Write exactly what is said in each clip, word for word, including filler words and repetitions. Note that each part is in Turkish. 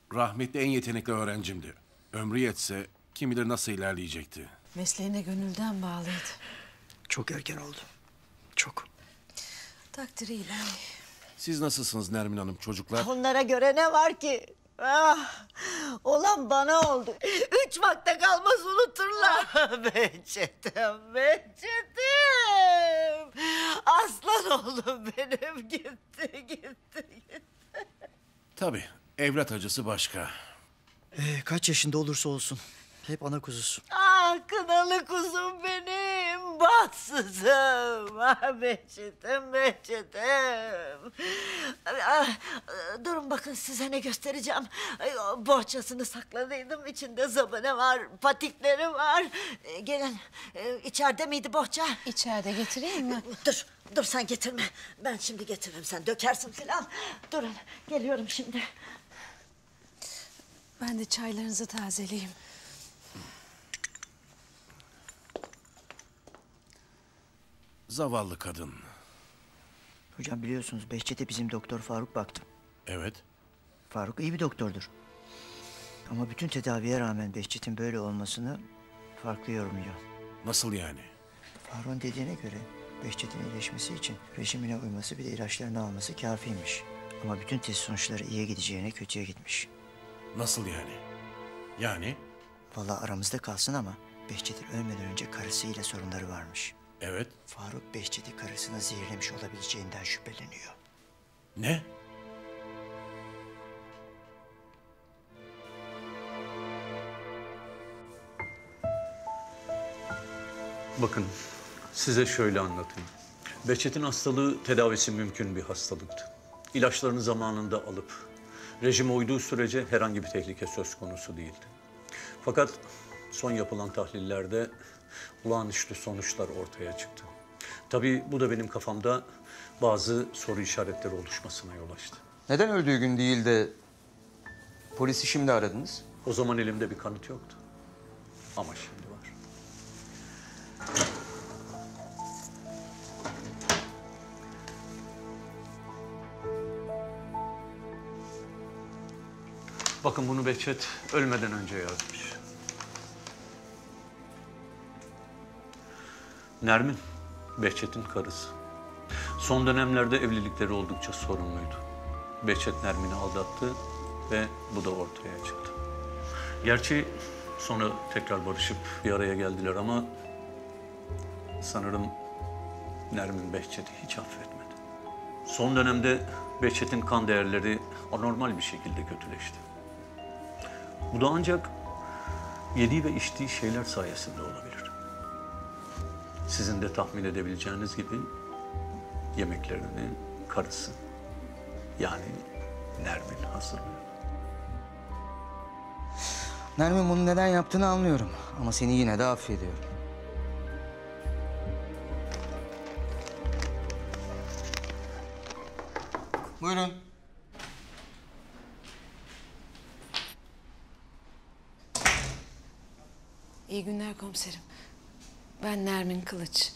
Rahmetli en yetenekli öğrencimdi. Ömrü yetse kim bilir nasıl ilerleyecekti. Mesleğine gönülden bağlıydı. Çok erken oldu. Çok. Takdiri ilahi. Siz nasılsınız Nermin Hanım, çocuklar? Onlara göre ne var ki? Ah, olan bana oldu. Üç vakte kalmaz unuturlar. Behçet'im, Behçet'im. Aslan oğlum benim gitti, gitti, gitti. Tabii, evlat acısı başka. Ee, kaç yaşında olursa olsun hep ana kuzusu. Ah kınalı kuzum benim, bahtsızım. Ah Behçet'im, Behçet'im. Ah, durun bakın size ne göstereceğim. Ay, o bohçasını sakladıydım. İçinde zabane var, patikleri var. Ee, gelin, ee, içeride miydi bohça? İçeride getireyim mi? Dur, dur sen getirme. Ben şimdi getiririm, sen dökersin filan. Durun, geliyorum şimdi. Ben de çaylarınızı tazeleyeyim. Zavallı kadın. Hocam biliyorsunuz Behçet'e bizim doktor Faruk baktı. Evet. Faruk iyi bir doktordur. Ama bütün tedaviye rağmen Behçet'in böyle olmasını farklı yorumluyor. Nasıl yani? Faruk'un dediğine göre Behçet'in iyileşmesi için rejimine uyması bir de ilaçlarını alması kâfiymiş. Ama bütün test sonuçları iyiye gideceğine kötüye gitmiş. Nasıl yani? Yani? Vallahi aramızda kalsın ama Behçet'in ölmeden önce karısıyla sorunları varmış. Evet. Faruk Behçet'i karısına zehirlemiş olabileceğinden şüpheleniyor. Ne? Bakın, size şöyle anlatayım. Behçet'in hastalığı tedavisi mümkün bir hastalıktı. İlaçlarını zamanında alıp rejime uyduğu sürece herhangi bir tehlike söz konusu değildi. Fakat son yapılan tahlillerde olağanüstü sonuçlar ortaya çıktı. Tabii bu da benim kafamda bazı soru işaretleri oluşmasına yol açtı. Neden öldüğü gün değil de polisi şimdi aradınız? O zaman elimde bir kanıt yoktu. Ama şimdi var. Bakın bunu Behçet ölmeden önce yazmış. Nermin, Behçet'in karısı. Son dönemlerde evlilikleri oldukça sorunluydu. Behçet Nermin'i aldattı ve bu da ortaya çıktı. Gerçi sonra tekrar barışıp bir araya geldiler ama sanırım Nermin Behçet'i hiç affetmedi. Son dönemde Behçet'in kan değerleri anormal bir şekilde kötüleşti. Bu da ancak yediği ve içtiği şeyler sayesinde olabilir. Sizin de tahmin edebileceğiniz gibi yemeklerini karısı, yani Nermin hazırlıyor. Nermin bunu neden yaptığını anlıyorum ama seni yine de affediyorum. Buyurun. İyi günler komiserim. Ben Nermin Kılıç.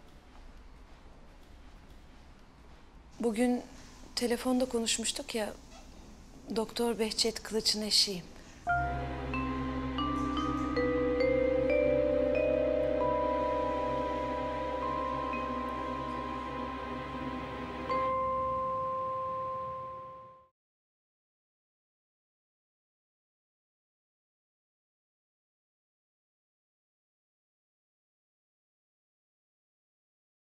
Bugün telefonda konuşmuştuk ya, Doktor Behçet Kılıç'ın eşiyim.